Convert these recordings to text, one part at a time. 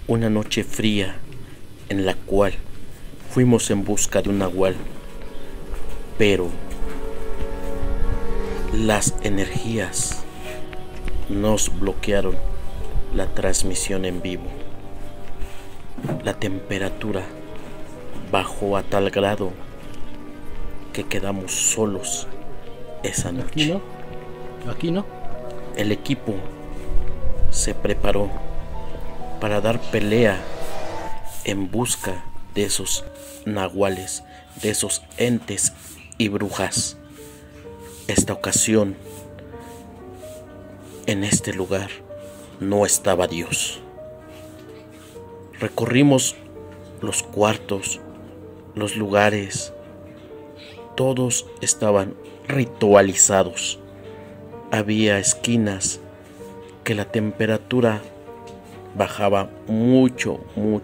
Una noche fría en la cual fuimos en busca de un nahual, pero las energías nos bloquearon la transmisión en vivo. La temperatura bajó a tal grado que quedamos solos esa noche. Aquí no. El equipo se preparó para dar pelea en busca de esos nahuales, de esos entes y brujas. Esta ocasión, en este lugar, no estaba Dios. Recorrimos los cuartos, los lugares, todos estaban ritualizados. Había esquinas que la temperatura bajaba mucho.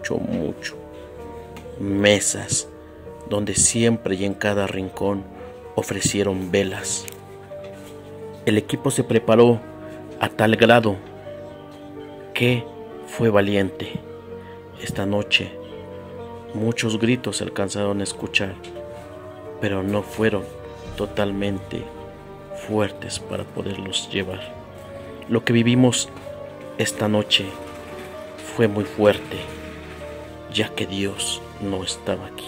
Mesas donde siempre y en cada rincón ofrecieron velas. El equipo se preparó a tal grado que fue valiente. Esta noche muchos gritos se alcanzaron a escuchar, pero no fueron totalmente fuertes para poderlos llevar. Lo que vivimos esta noche fue muy fuerte, ya que Dios no estaba aquí.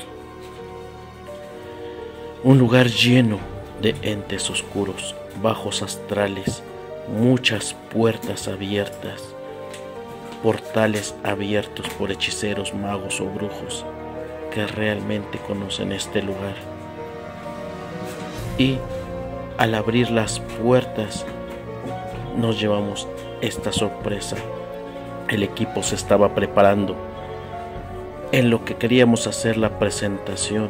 Un lugar lleno de entes oscuros, bajos astrales, muchas puertas abiertas, portales abiertos por hechiceros, magos o brujos que realmente conocen este lugar. Y al abrir las puertas nos llevamos esta sorpresa. El equipo se estaba preparando. En lo que queríamos hacer la presentación,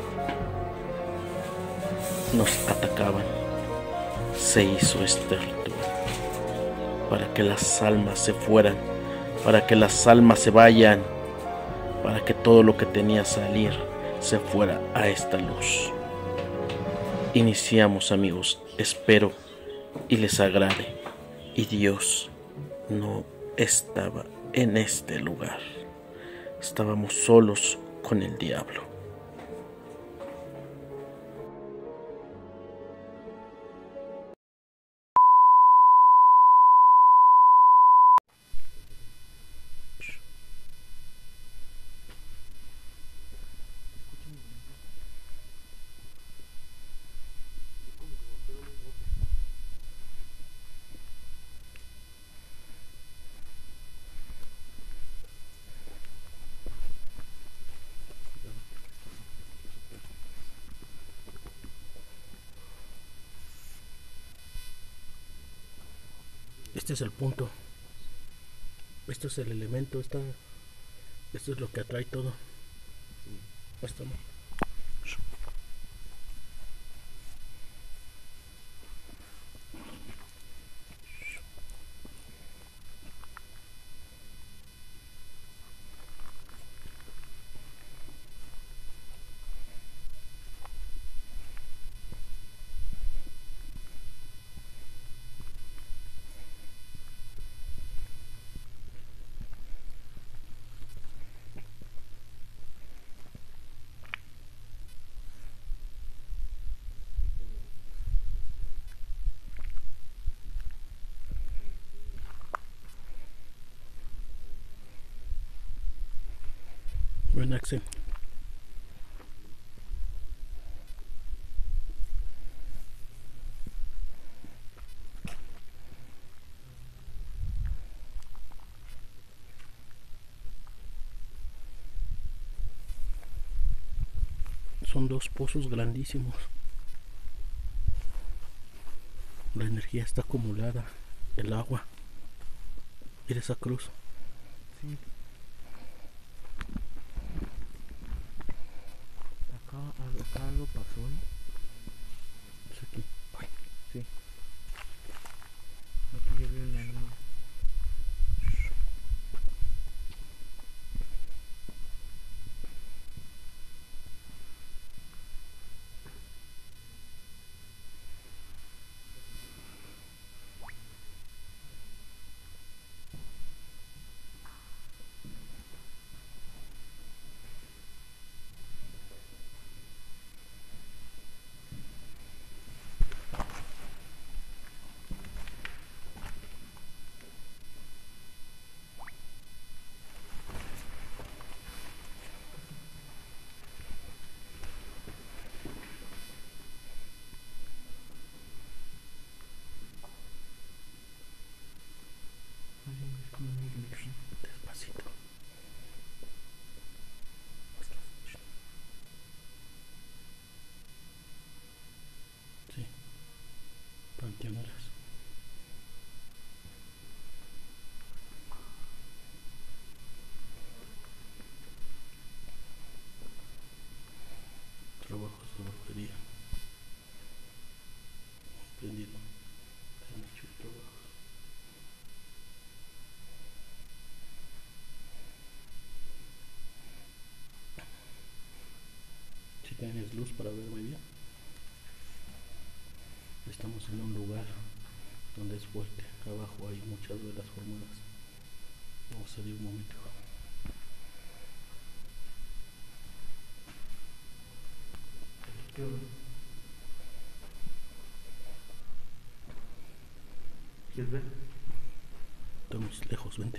nos atacaban. Se hizo este ritual para que las almas se fueran, para que las almas se vayan, para que todo lo que tenía salir se fuera a esta luz. Iniciamos, amigos, espero y les agrade. Y Dios no estaba en este lugar. Estábamos solos con el diablo. Este es el punto. Esto es el elemento. Esto es lo que atrae todo. Esto no. Buen Axel. Son dos pozos grandísimos. La energía está acumulada. El agua. Mira esa cruz. Sí. Acá algo pasó, ¿no? Es aquí. Ay, Sí. Aquí yo vi una niña. luz para verme bien. Estamos en un lugar donde es fuerte. Abajo hay muchas velas formadas. Vamos a salir un momento. ¿Quieres ver? Estamos lejos, vente.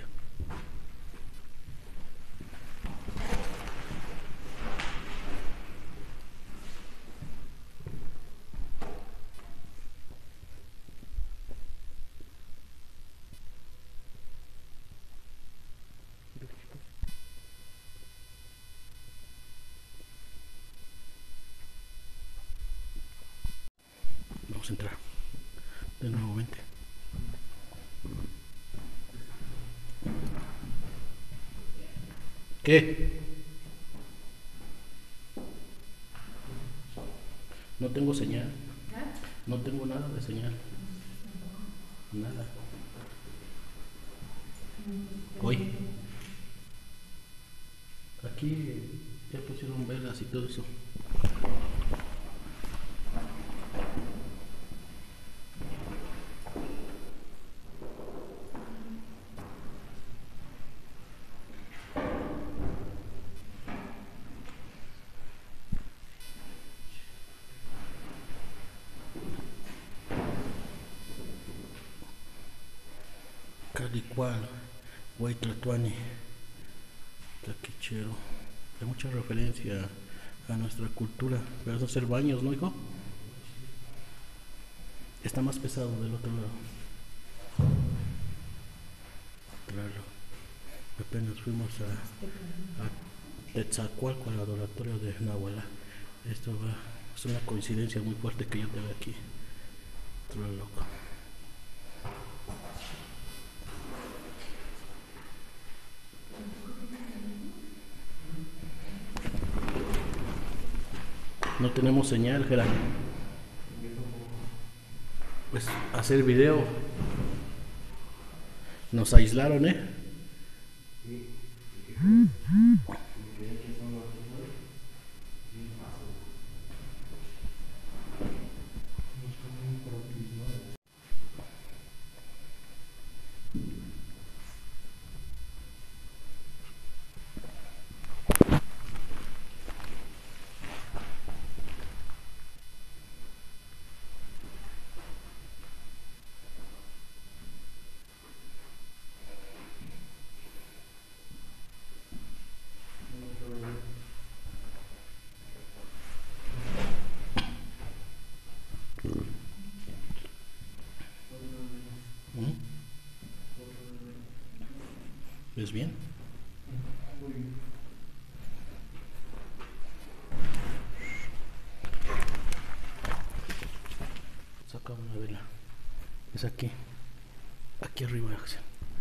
Vamos a entrar. De nuevo, vente. ¿Qué? No tengo señal. No tengo nada de señal. Nada. Hoy. Aquí ya pusieron velas y todo eso. Calicual, Huaytlatuani, Taquichero. Hay mucha referencia a nuestra cultura. Vas a hacer baños, ¿no, hijo? Está más pesado del otro lado. Claro. Apenas fuimos a Tetzacualco, al adoratorio de Nahuala. Es una coincidencia muy fuerte que yo te vea aquí. Todo loco. No tenemos señal, Gerardo. Pues hacer video. Nos aislaron, ¿eh? ¿Ves bien? Saca una vela. Es aquí. Aquí arriba, Axel.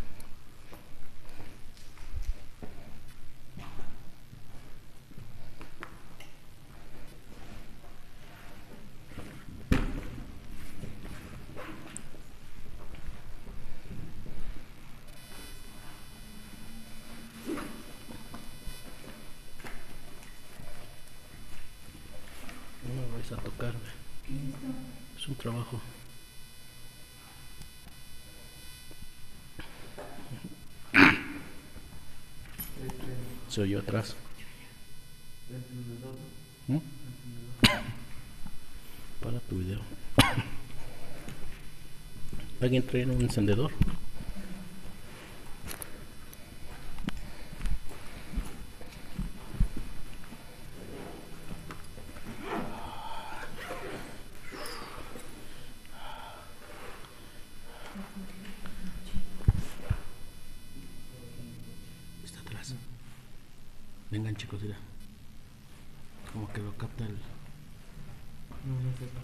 No me vais a tocar. Es un trabajo. Se oyó atrás. ¿Mm? Para tu video. ¿Alguien trae un encendedor? Está atrás. Vengan, chicos, mira. Como que lo capta el... No sé.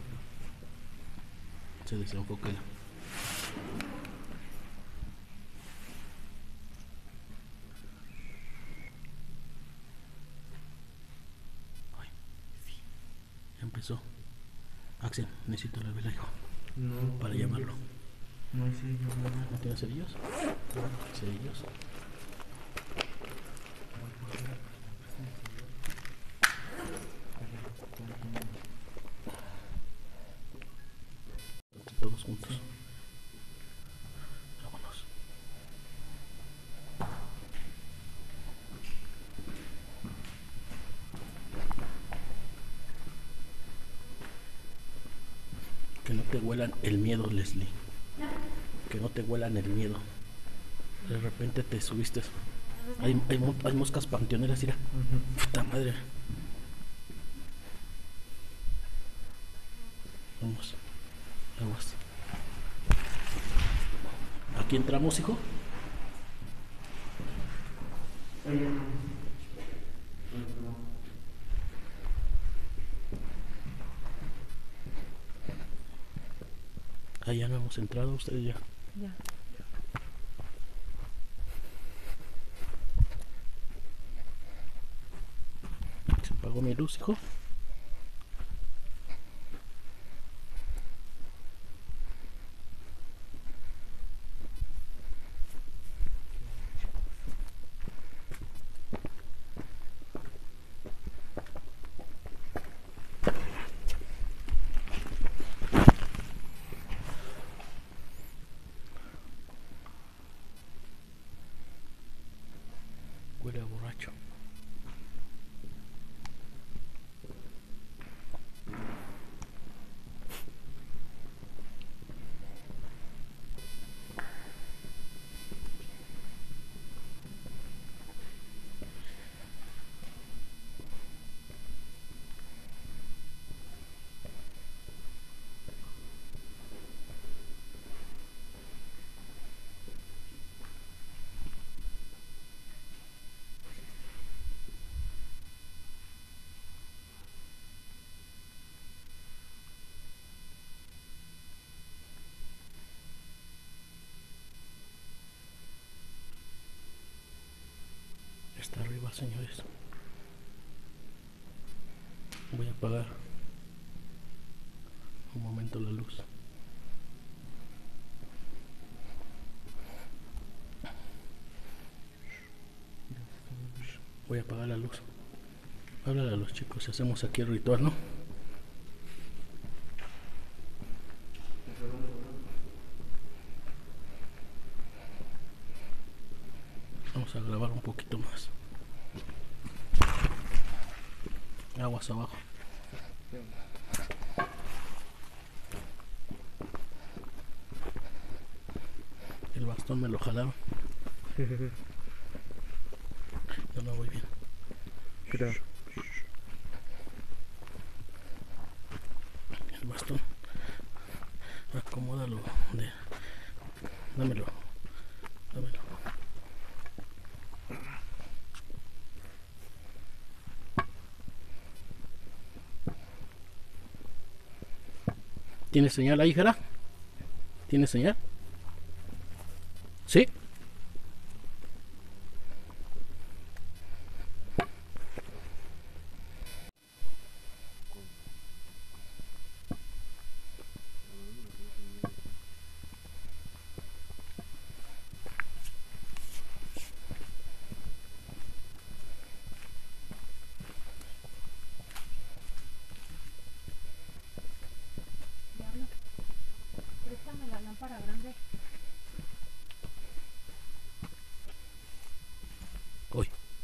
Se desenfoca. Ay, sí. Ya empezó. Axel, necesito la vela, hijo. No. Para llamarlo. No hay sellos, ¿No tienes cerillos? Cerillos. juntos. Vámonos. Que no te huelan el miedo, Leslie. Que no te huelan el miedo. De repente te subiste. Hay moscas panteoneras, mira. Puta madre. Vamos. Aguas. ¿Aquí entramos, hijo? Allá no hemos entrado, ustedes ya. Ya. Se apagó mi luz, hijo. Huele a borracho. Está arriba, señores. Voy a apagar un momento la luz. Voy a apagar la luz. Háblale a los chicos si hacemos aquí el ritual, ¿no? Vamos a grabar un poquito más. Aguas abajo. El bastón me lo jalaron. Yo no voy bien. Creo. El bastón. Acomódalo. Dámelo. Dámelo. ¿Tiene señal ahí, Jera? ¿Tiene señal? ¿Sí? Diablo, préstame la lámpara grande. Hoy.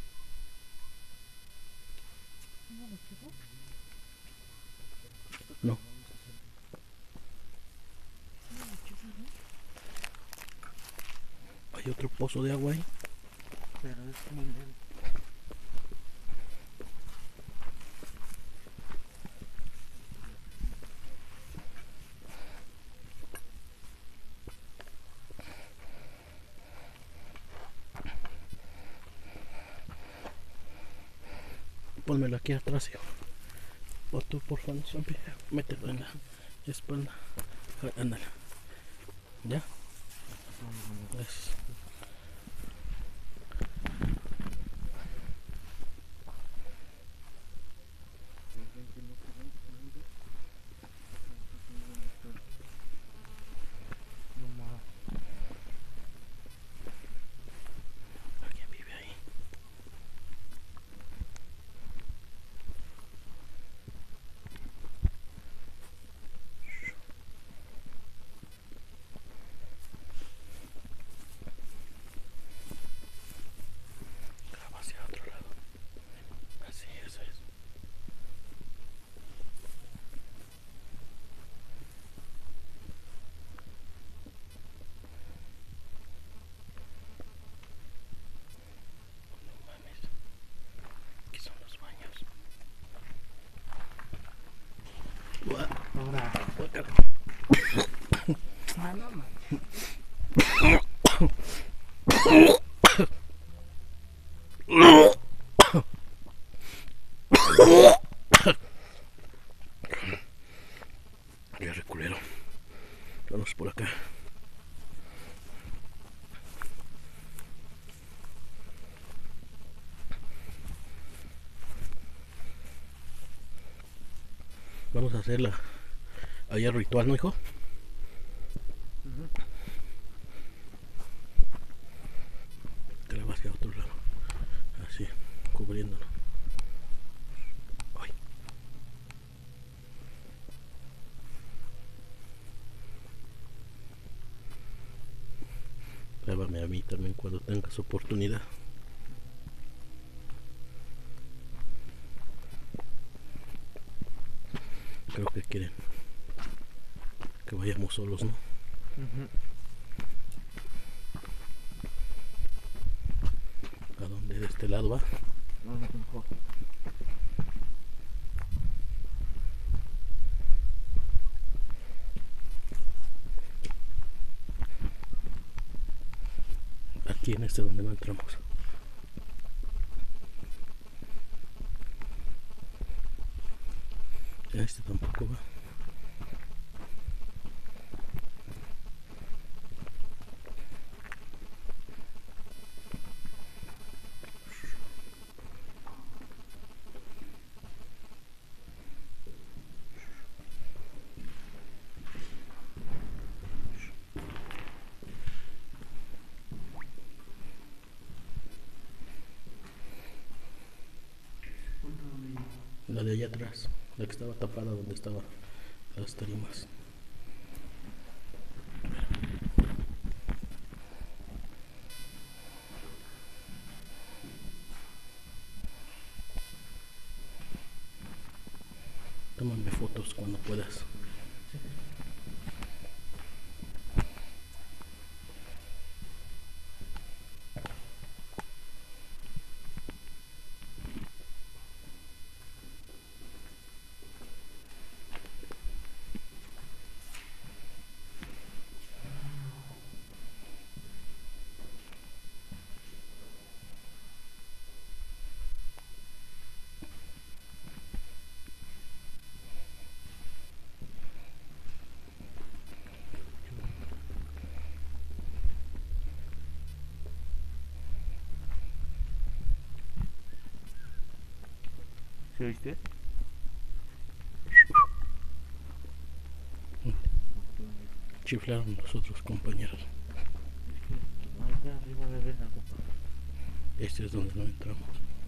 ¿No lo chicos? No. ¿No lo chicos, no? Hay otro pozo de agua ahí. Pero es muy lento. Pónmelo aquí atrás, hijo. O tú, por favor, siempre mételo en la espalda. Ándale. ¿Ya? Gracias. No más. ¿Alguien vive ahí? Ya reculero. Vamos por acá. Vamos a hacerla allá ritual, ¿no, hijo? Que la vas hacia otro lado. Así, cubriéndolo. Ay. Lávame a mí también cuando tengas oportunidad. Creo que quieren que vayamos solos, ¿no? ¿A dónde? ¿De este lado va? No, mejor. Aquí en este donde no entramos. Este tampoco va. La de allá atrás, la que estaba tapada donde estaban las tarimas. Tómame fotos cuando puedas. ¿Sí oíste? Chiflaron los otros compañeros. Allá arriba debe ven algo. Este es donde no entramos.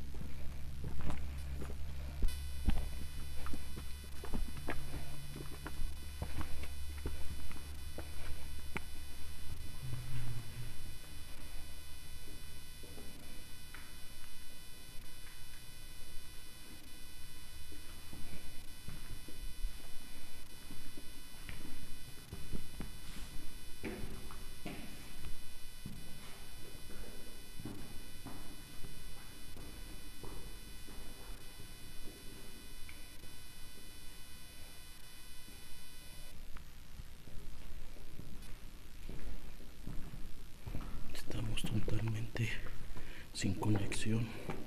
Estamos totalmente sin conexión.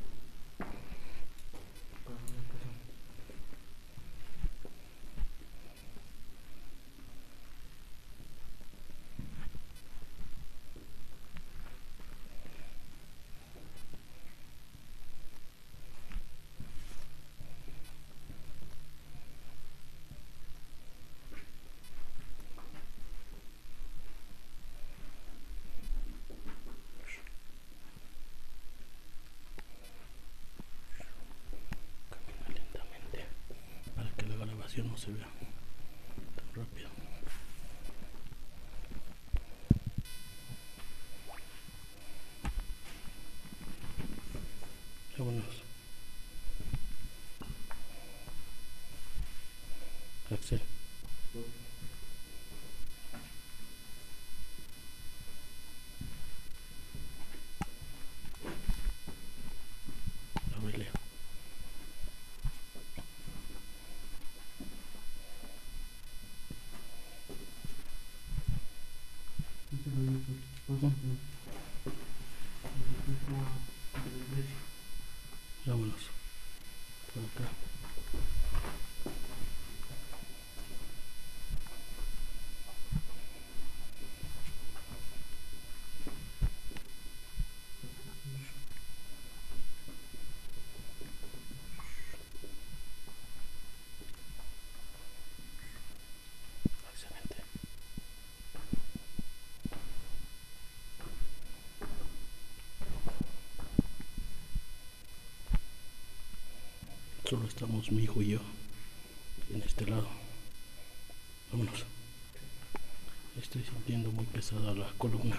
Para que la grabación no se vea tan rápido. Vámonos. Axel. Ábrele. Vámonos. Por acá. Excelente. Solo estamos mi hijo y yo en este lado. Vámonos. Estoy sintiendo muy pesada la columna.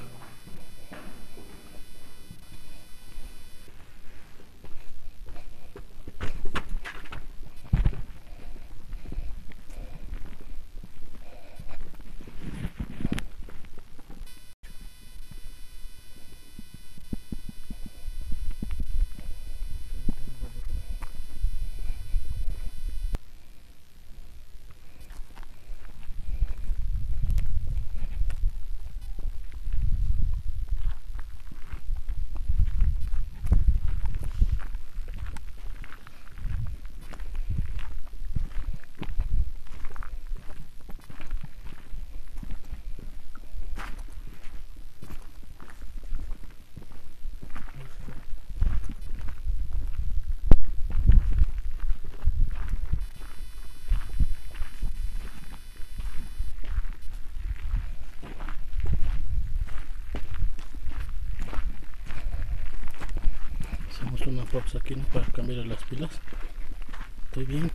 Hacemos una pausa aquí, ¿no? Para cambiar las pilas. Estoy bien.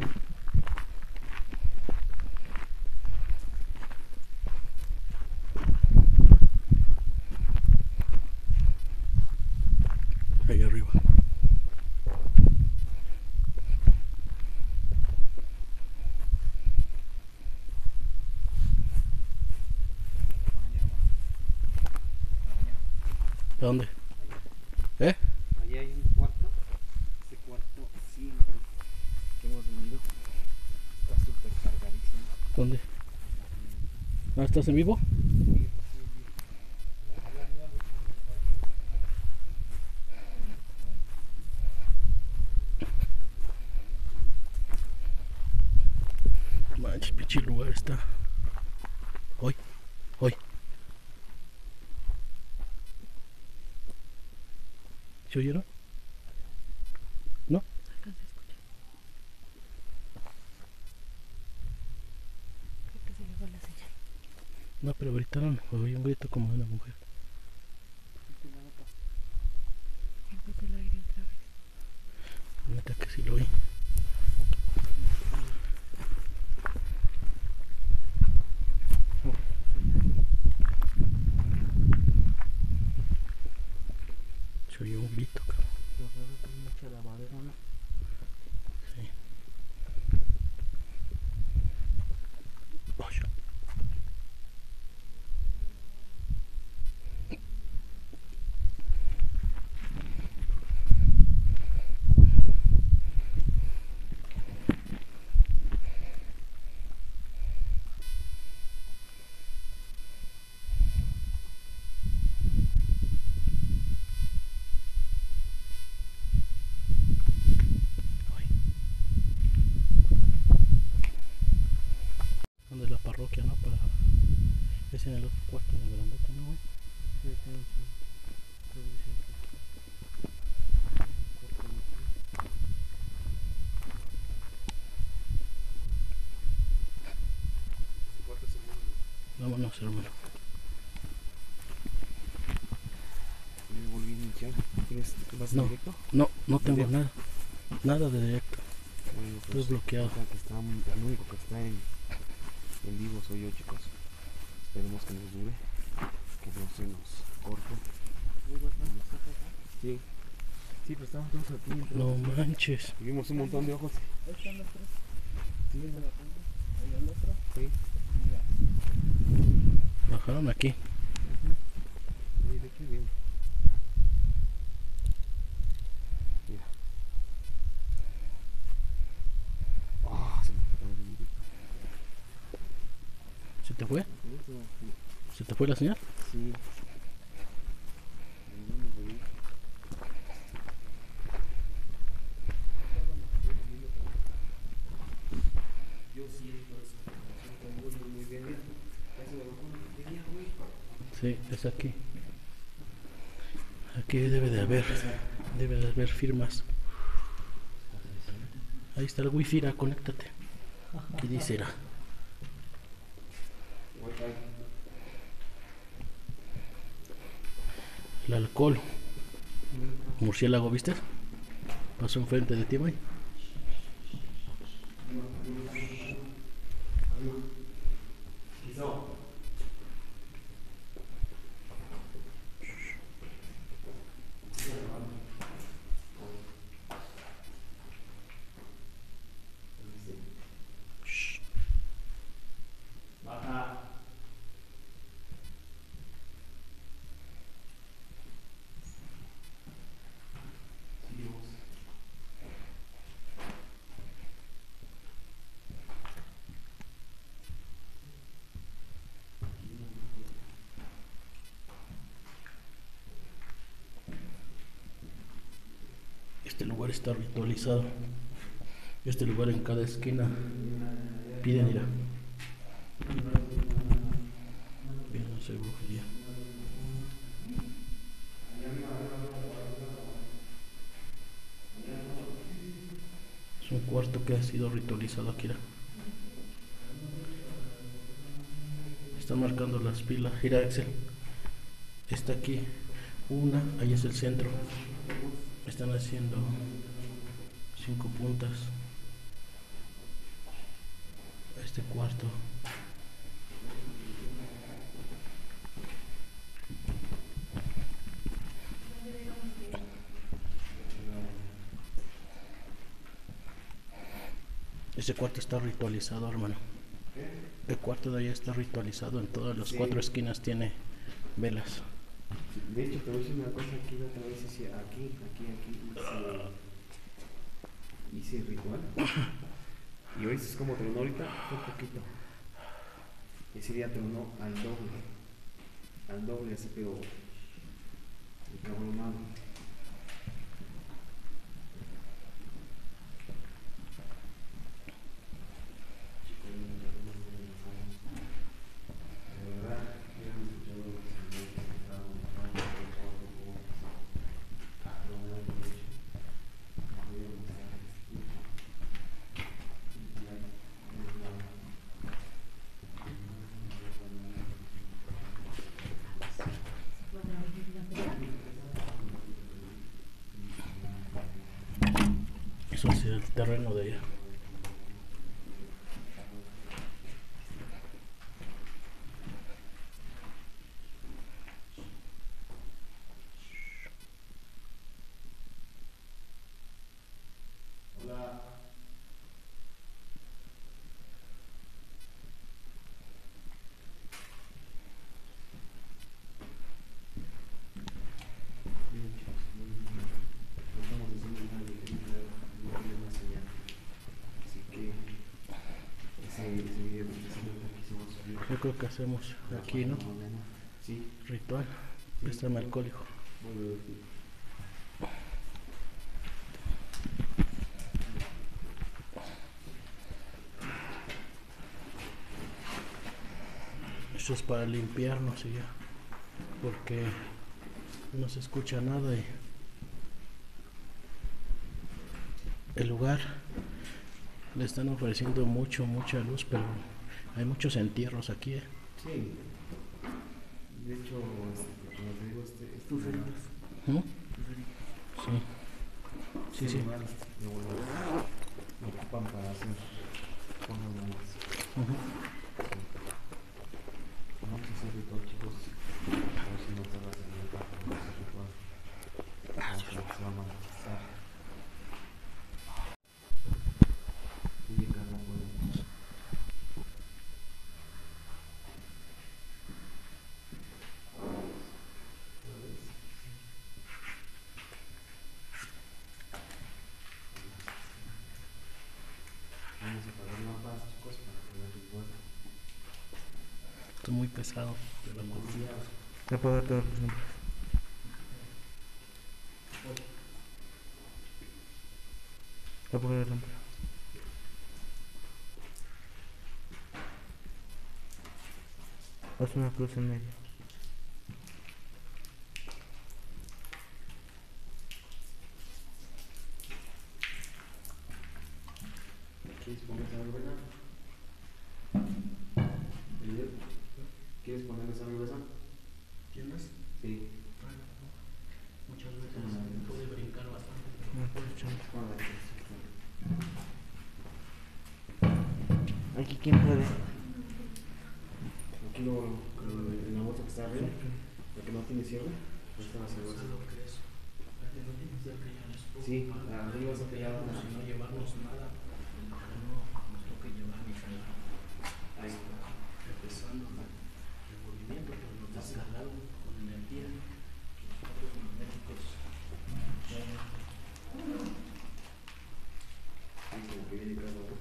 Ahí arriba. ¿A dónde? ¿Eh? Allá hay un cuarto. Ese cuarto siempre que hemos venido está súper cargadísimo. ¿Dónde? ¿Ah, estás en vivo? Manches, pinche lugar está. Hoy. ¿Se oyeron? ¿No? Alcancé a escuchar. Creo que se le fue la señal. No, pero gritaron. Oí un grito como de una mujer. Empezó el aire otra vez. Neta que sí lo oí. Se oyó un grito, cabrón. Yo creo que es mucha lavadera, ¿no? Sí. Vaya. Donde es la parroquia, ¿no? Para... Es en el otro cuarto, en el grandote, ¿no, güey? Sí, tengo su televisión aquí. Ese cuarto es el mundo. Vámonos, hermano. Me volví a iniciar. ¿Vas No. directo? No tengo ¿Directo? nada. Nada de directo. Bueno, Estoy bloqueado. ahorita que está, el único que está en vivo soy yo, chicos. Esperemos que nos dure, que no se nos corte. Sí, sí, pero estamos todos aquí. No manches. Y vimos un montón de ojos. Ahí están los tres. Sí, Ahí al otro. sí. Bajaron aquí. Sí, de aquí bien. Mira. Ah, se me fue el video. ¿Se te fue? Sí. ¿Se te fue la señal? Sí. Ahí vamos a ver. Sí, es aquí. Aquí debe de haber firmas. Ahí está el wifi, ra, conéctate. ¿Qué dice, ra? El alcohol. Murciélago, ¿viste? Pasó enfrente de ti, May. Este lugar está ritualizado. Este lugar en cada esquina piden ir a hacer brujería. Es un cuarto que ha sido ritualizado aquí. Están marcando las pilas. Gira, Axel. Está aquí una, ahí es el centro. Están haciendo 5 puntas a este cuarto. Ese cuarto está ritualizado, hermano. El cuarto de allá está ritualizado. En todas las 4 esquinas tiene velas. De hecho, te voy a decir una cosa, aquí otra vez aquí hice ritual. Y hoy es como tronó ahorita, fue un poquito. Ese día tronó al doble así, pero encabronado. Eso es el terreno de ella. Yo creo que hacemos aquí, ¿no? Sí. Ritual. Préstame alcohólico. Eso es para limpiarnos y ya. Porque no se escucha nada y el lugar le están ofreciendo mucha luz, pero hay muchos entierros aquí, ¿eh? Sí. De hecho, como te digo, Tus heridas. ¿Mm? Tus heridas. Sí. Sí. Me ocupan para hacer cosas nuevas. Ujú. Vamos a hacer ritual, chicos. A ver si no tardas en el para hacer ritual. Vamos a ver si se va a manifestar. Y llegar a la buena. Vamos a pagar una paz, chicos, para que vean ritual. Esto es muy pesado. De la policía. Ya puedo darte los nombres. Ya puedo dar el nombre. Haz una cruz en medio. ¿Quieres poner esa verbena? ¿Quieres poner esa verbena? ¿Entiendes? Sí. Muchas veces puede brincar bastante. Aquí, ¿quién puede? Aquí en la bolsa que está arriba, la que no tiene cierre, no está la cerveza. ¿Sabes lo que es? La que no tiene cerca ya les puedo. Sí, arriba se pegaba Como si no llevarnos nada. No, nos toca llevar mi canal. ahí. Empezando el movimiento, pues nos descargaron con energía. Nosotros los médicos. Ahí como que viene cada uno.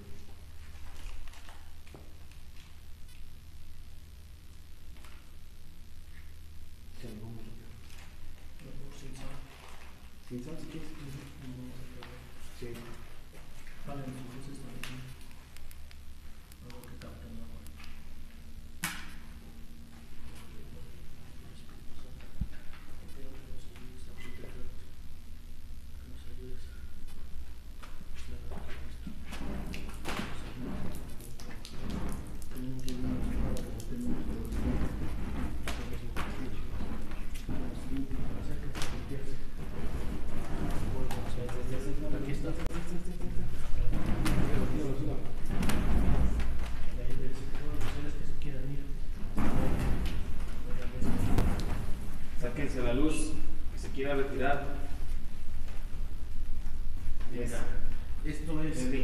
Se lo vamos a ver. Sin sal. ¿Sin sal si quieres? Sí. Vale, entonces también. Algo que capta el agua. Aquí está. Sáquense la luz que se quiera retirar. Venga, esto es. Sí.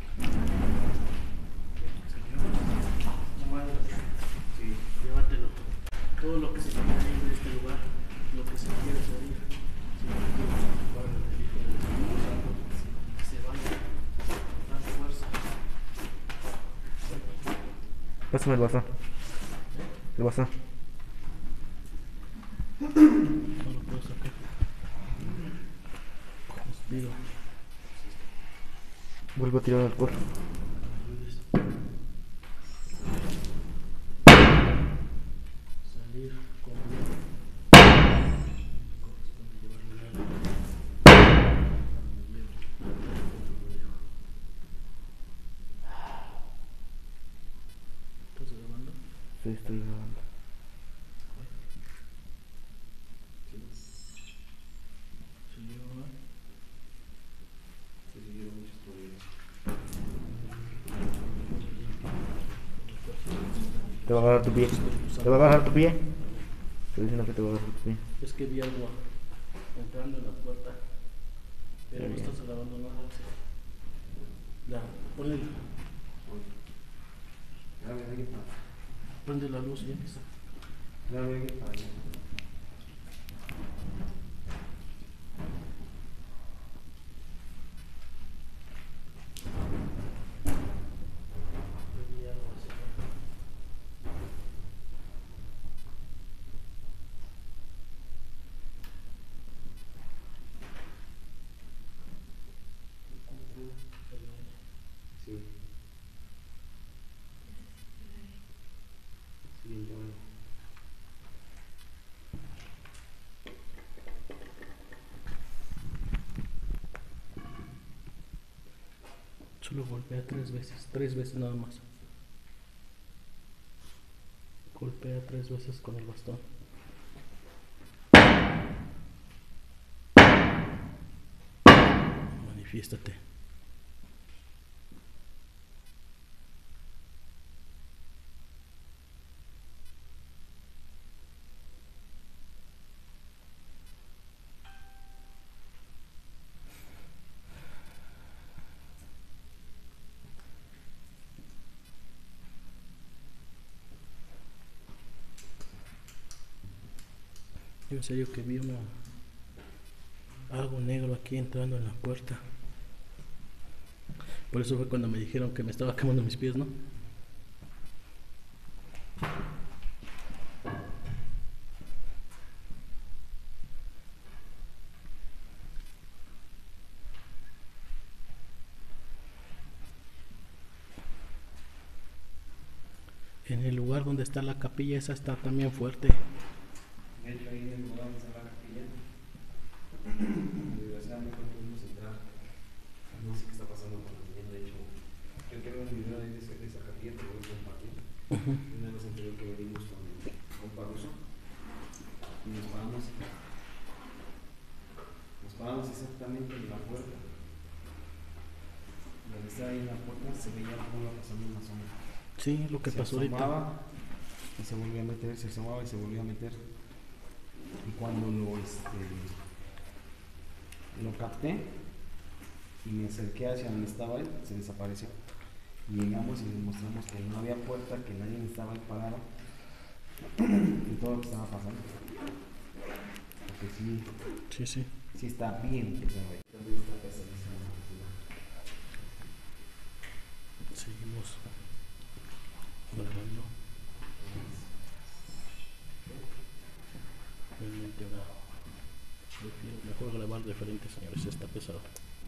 Sí. Llévatelo. Todo lo que se quiera ir de este lugar, lo que se quiera salir, si no quieres ocupar el Hijo del Espíritu Santo, que se vaya con tanta fuerza. Pásame el bastón. El bastón. No lo puedo sacar. Les pido Vuelvo a tirar alcohol. que me ayudes. Salir con cuidado. No corresponde llevarle nada. Cuando me llevo, lo dejo. ¿Estás grabando? Sí, estoy grabando. ¿Salió mal? Se siguieron muchos problemas. Te va a agarrar tu pie. Te va a agarrar tu pie. Estoy diciendo que te va a agarrar tu pie. Es que vi algo entrando en la puerta, pero Ya no vi. estás grabando nada. Ponle, Dame alguien para. prende la luz y empieza. Dame alguien para allá. Vi algo así. Sí. Sí, bueno. Solo golpea 3 veces nada más. Golpea 3 veces con el bastón. Manifiéstate. Yo en serio que vi algo negro aquí entrando en la puerta. Por eso fue cuando me dijeron que me estaba quemando mis pies, ¿no? En el lugar donde está la capilla, esa está también fuerte. De hecho, ahí en el lugar donde está la capilla, desgraciadamente no pudimos entrar. No sé qué está pasando con la señal. De hecho, yo Una vez anterior que venimos con Paruso y nos paramos exactamente en la puerta. Y al estar ahí en la puerta se veía cómo iba pasando una sombra. Sí, lo que Se pasó ahorita. asomaba y se volvía a meter, se asomaba y se volvía a meter. Y cuando lo capté y me acerqué hacia donde estaba él, se desapareció. Y llegamos y les mostramos que no había puerta, que nadie estaba ahí parado y todo lo que estaba pasando. Porque sí está bien que se ve. También está pesadísimo. Seguimos grabando. Realmente ahora prefiero mejor grabar de frente, señores, está pesado.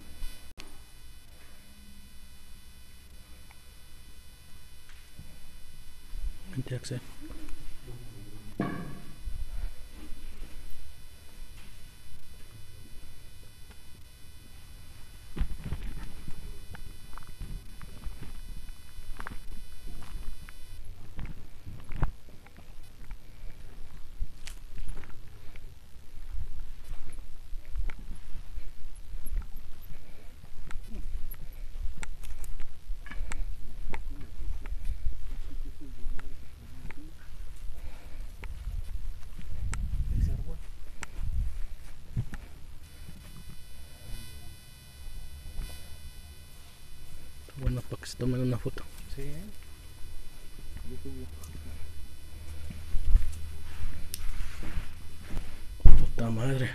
Vente, Axel. Bueno, para que se tomen una foto. Sí, Puta madre.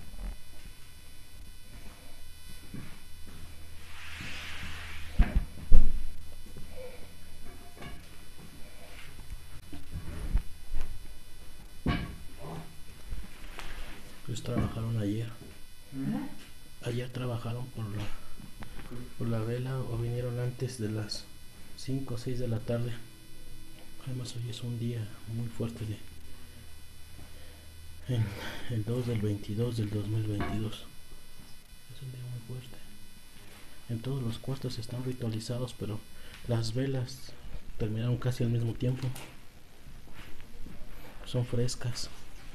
Pues trabajaron ayer. Ayer trabajaron por la vela o vinieron antes de las 5 o 6 de la tarde. Además hoy es un día muy fuerte el 2 del 22 del 2022. Es un día muy fuerte. En todos los cuartos están ritualizados, pero las velas terminaron casi al mismo tiempo. Son frescas.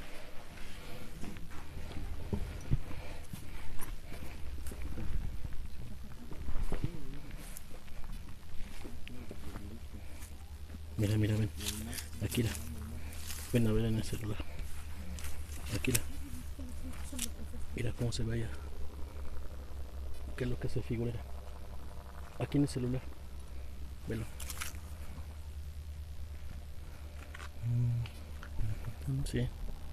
Mira, mira, ven. Akira. Ven a ver en el celular. Akira. Mira cómo se ve allá. ¿Qué es lo que se figura? Aquí en el celular. Velo. Sí.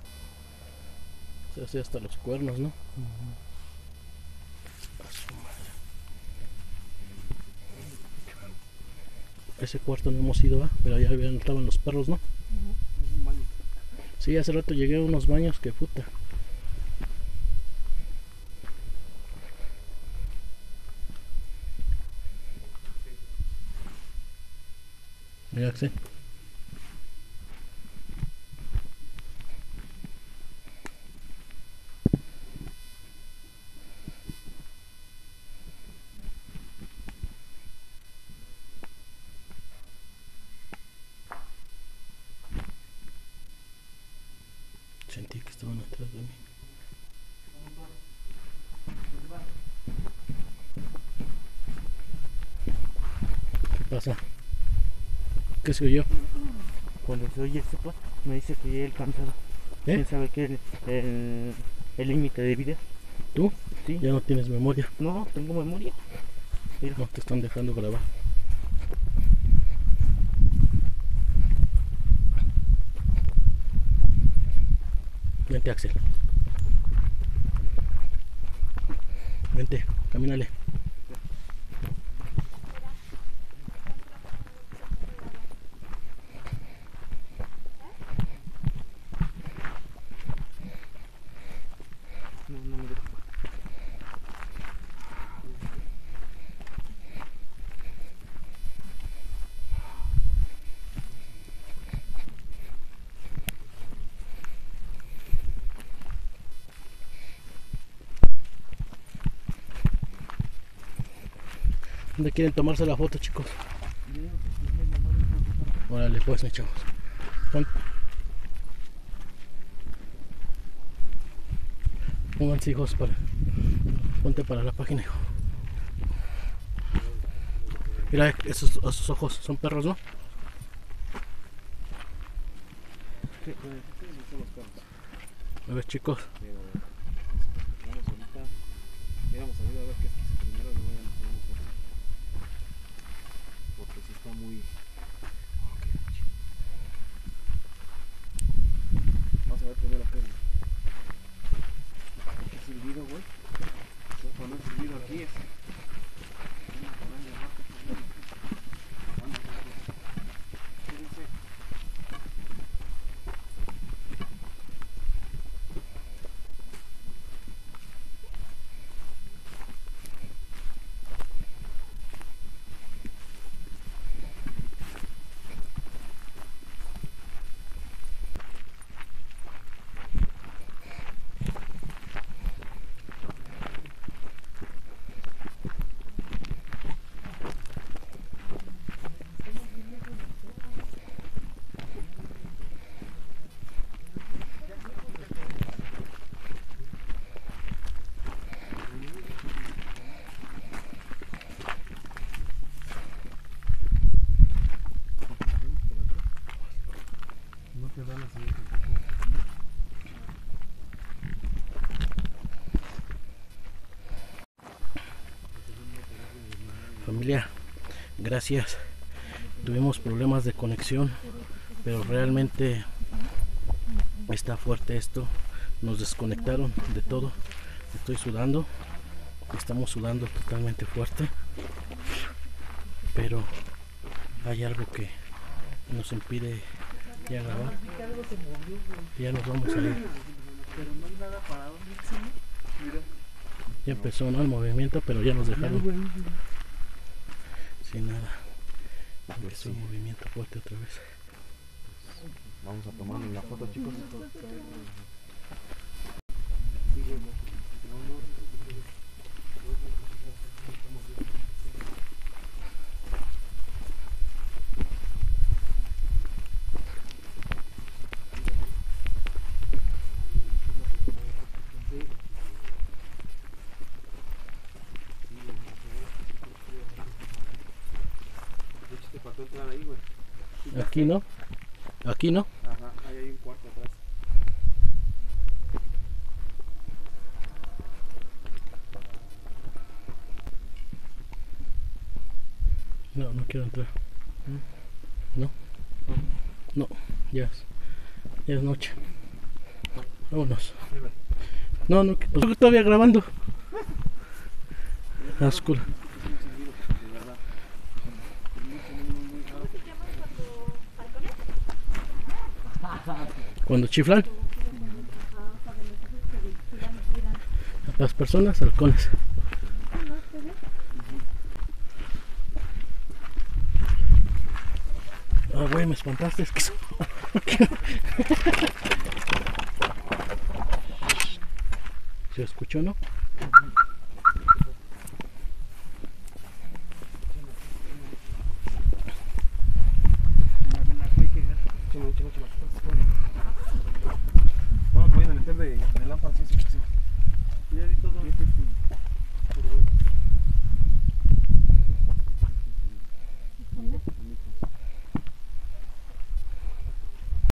Se hace hasta los cuernos, ¿no? A su madre. Ese cuarto no hemos ido, pero allá estaban los perros, ¿no? Sí, hace rato llegué a unos baños, que puta. Mira, Axel. Sentí que estaban atrás de mí. ¿Qué pasa? ¿Qué se oyó? Cuando se oye esto, me dice que llegué cansado. ¿Quién sabe qué el límite de vida? ¿Tú? Sí. Ya no tienes memoria. No, tengo memoria. Mira. No te están dejando grabar. Vente, Axel. Vente, camínale. No me dejo. ¿Dónde quieren tomarse la foto, chicos? Mira, Órale, pues, mi chavos. Pónganse, hijos, ponte para la página, hijo. Mira, esos ojos son perros, ¿no? A ver, chicos. Vamos ahorita, a ver qué es primero, luego ya nos ponemos a hacer. Porque si está muy... Vamos a ver primero qué es. ¿Qué silbido, güey? Cuando el silbido aquí es... Familia, gracias. Tuvimos problemas de conexión, pero realmente está fuerte esto. Nos desconectaron de todo. Estoy sudando. Estamos sudando totalmente fuerte. Pero hay algo que nos impide ya grabar. Ya nos vamos a ir. Ya empezó, ¿no?, el movimiento, pero ya nos dejaron sin nada. Empezó el movimiento fuerte otra vez. Vamos a tomarle la foto, chicos. Aquí no, aquí no. Ajá, ahí hay un cuarto atrás. No, no quiero entrar. No, no, ya es noche. Vámonos. No, no, pues estoy todavía grabando. Oscuro. Cuando chiflan las personas, halcones. Ah, güey, me espantaste. Es que... ¿Se escuchó, no?